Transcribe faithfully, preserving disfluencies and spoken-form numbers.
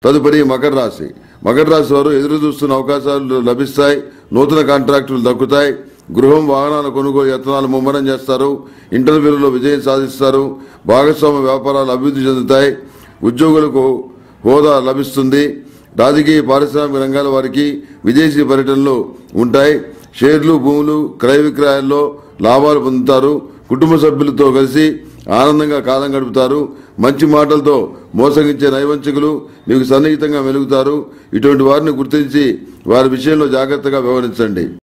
తదుపరి మకర రాశి. మకర రాశి వారు ఎదురు చూస్తున్న అవకాశాలు లభిస్తాయి. నూతన కాంట్రాక్టులు దక్కుతాయి. గృహం, వాహనాల కొనుగోలు యత్నాలు ముమ్మరం చేస్తారు. ఇంటర్వ్యూలలో విజయం సాధిస్తారు. భాగస్వామ్య వ్యాపారాలు అభివృద్ధి చెందుతాయి. ఉద్యోగులకు హోదా లభిస్తుంది. రాజకీయ, పారిశ్రామిక రంగాల వారికి విదేశీ పర్యటనలు ఉంటాయి. షేర్లు, భూములు క్రయ విక్రయాల్లో లాభాలు పొందుతారు. కుటుంబ సభ్యులతో కలిసి ఆనందంగా కాలం గడుపుతారు. మంచి మాటలతో మోసగించే నైవంచకులు మీకు సన్నిహితంగా మెలుగుతారు. ఇటువంటి వారిని గుర్తించి వారి విషయంలో జాగ్రత్తగా వ్యవహరించండి.